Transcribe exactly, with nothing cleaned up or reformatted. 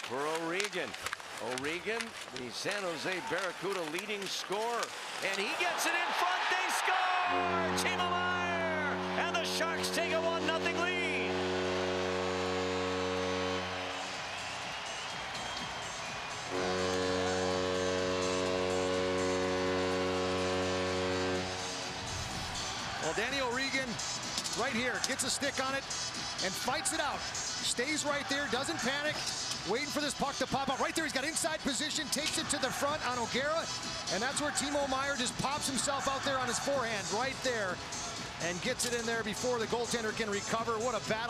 for O'Regan. O'Regan, the San Jose Barracuda leading scorer, and he gets it in front. They score! Timo Meier, and the Sharks take a one nothing lead. Well, Danny O'Regan right here gets a stick on it and fights it out. Stays right there, doesn't panic, waiting for this puck to pop up. Right there, he's got inside position, takes it to the front on O'Gara, and that's where Timo Meier just pops himself out there on his forehand right there and gets it in there before the goaltender can recover. What a battle.